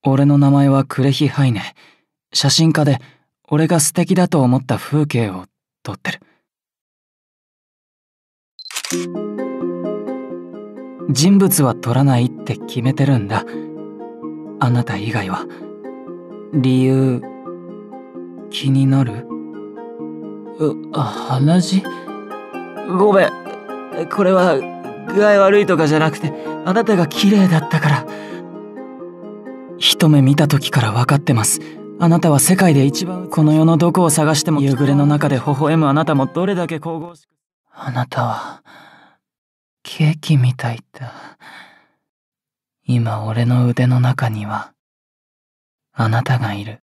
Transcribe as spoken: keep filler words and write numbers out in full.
俺の名前はクレヒハイネ。写真家で、俺が素敵だと思った風景を撮ってる。人物は撮らないって決めてるんだ。あなた以外は。理由、気になる？う、鼻血？ごめん。これは具合悪いとかじゃなくて、あなたが綺麗だったから。一目見た時から分かってます。あなたは世界で一番、この世のどこを探しても夕暮れの中で微笑むあなたもどれだけ神々しく。あなたはケーキみたいだ。今俺の腕の中にはあなたがいる。